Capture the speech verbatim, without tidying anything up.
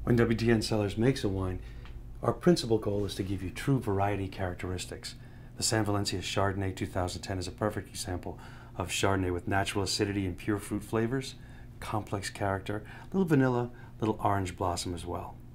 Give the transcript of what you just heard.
When W T N Cellars makes a wine, our principal goal is to give you true variety characteristics. The San Valencia Chardonnay two thousand ten is a perfect example of Chardonnay with natural acidity and pure fruit flavors, complex character, little vanilla, little orange blossom as well.